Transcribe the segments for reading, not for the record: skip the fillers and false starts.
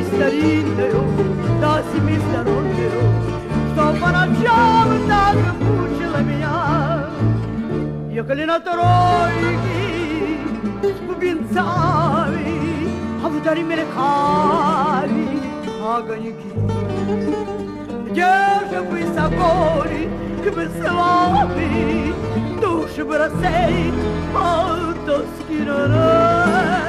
старинную, да семи стороннюю, что по ночам так мучила меня. Ехали на тройке с бубенцами, а вдали мелькали огоньки. Где же вы, собори, к славы, души бы рассеять от тоски на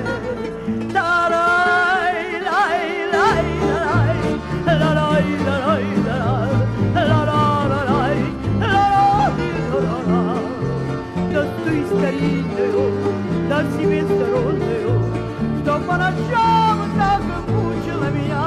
старинную, да себе сторонную, что по ночам так мучила меня.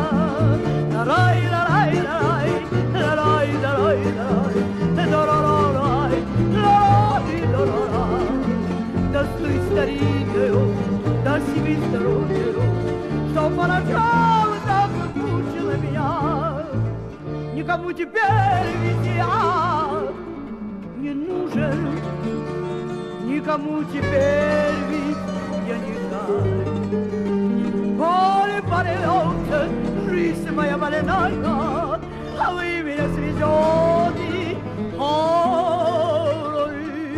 Да стой старинную, да себе сторонную, что по ночам так мучила меня. Никому теперь ведь я не нужен, никому теперь ведь я не дай. Поле полет, жизнь моя больная, а вы меня свезете порой.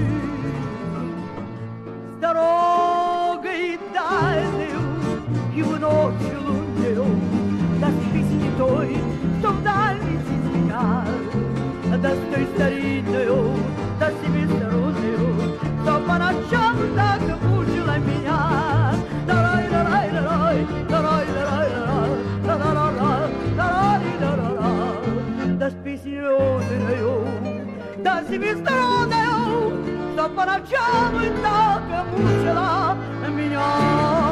С дорогой дальною и в ночь лунную, да с песни той, что в дальнице звенят, да с той старинную, да себе стороннюю, что по ночам так мучила меня. Да с песнёю, да с семистроною, что по ночам так мучила меня.